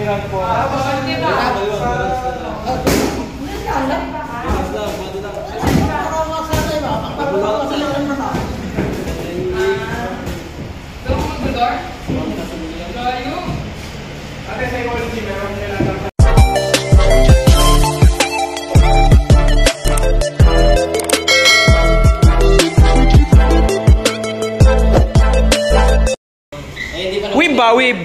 Wib ba? Wib?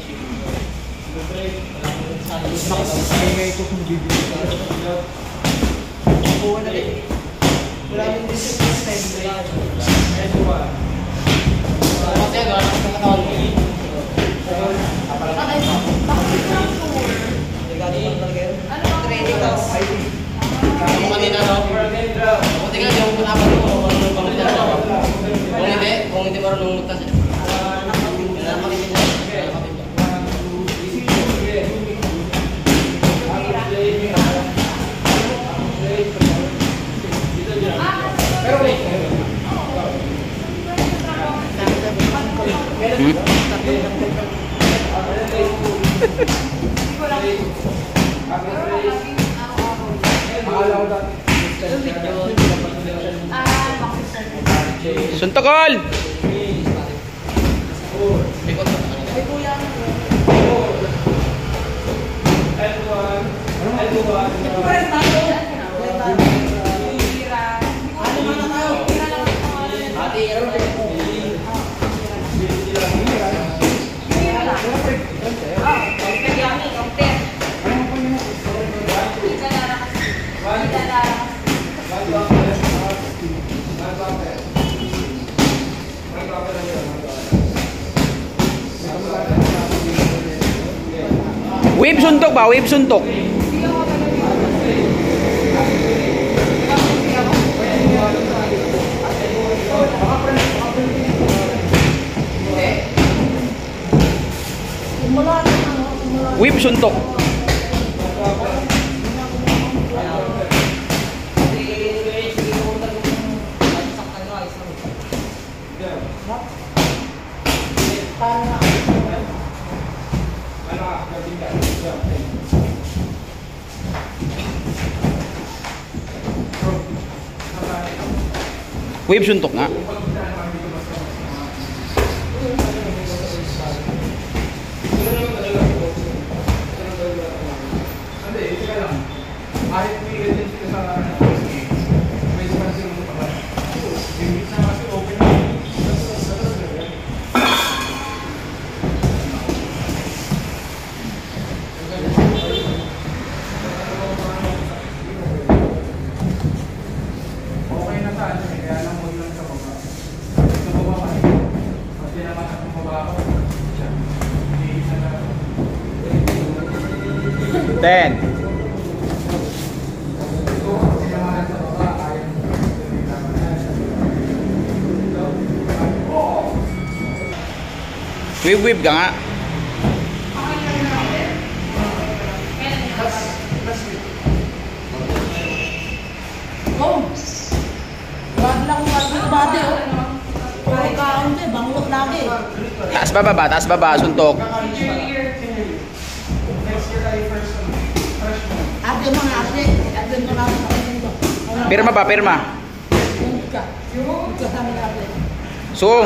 Suntokol! Wave suntok ba? Wave suntok. Wave suntok. Wave suntok nga. Ten. Wib ka nga. Oh. Wag lang bati oh. Puro kaon din, bangot lagi. Taas baba, suntok. Pirma ba, pirma? Sung.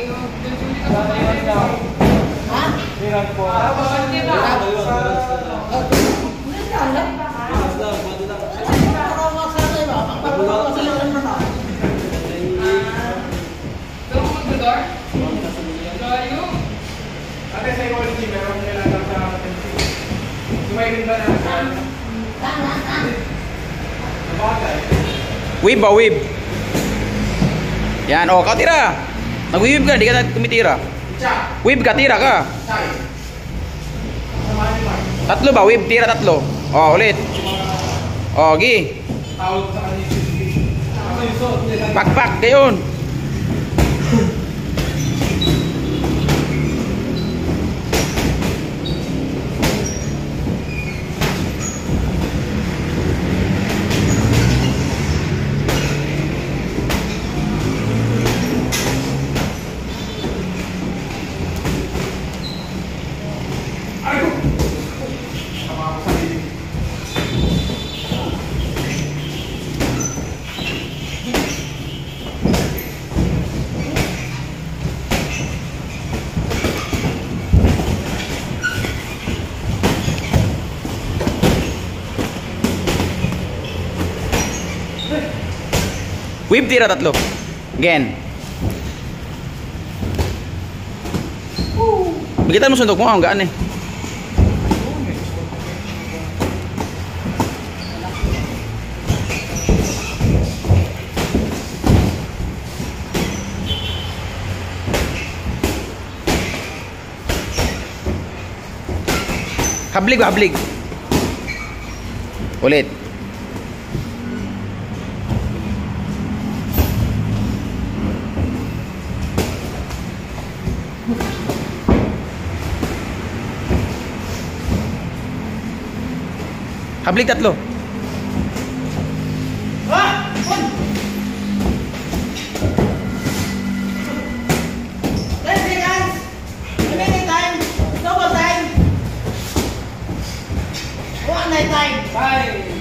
Wib ba, wib? Yan, oh, kau tira. Nag-wib ka, di ka tumitira. Wib ka, tira ka. Tatlo ba, wib, tira tatlo. Oh, ulit. Oh, gi. Pak, gayon. Whip tira tatlo. Again. Bigitan mo sundok mo, ang gaan eh. Hablig ba, hablig. Ulit. Hablig tatlo. Ah! 10 seconds! Remaining time! Double time! One night time! 5